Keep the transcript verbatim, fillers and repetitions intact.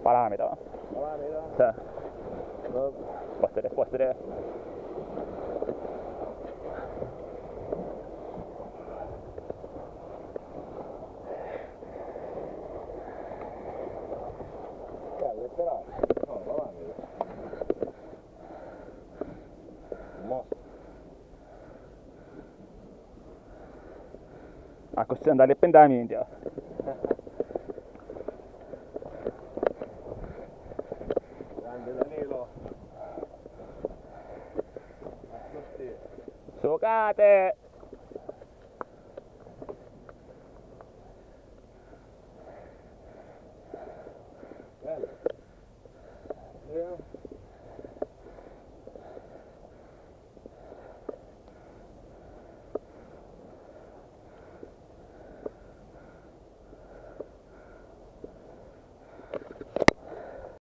Parameter. Parameter? Sì. No. Può essere, può essere. Grande, però. No, parameter. Un mostro. Ah, così andare a pendamenti. Grande Danilo. Giocate! Bello. Yeah.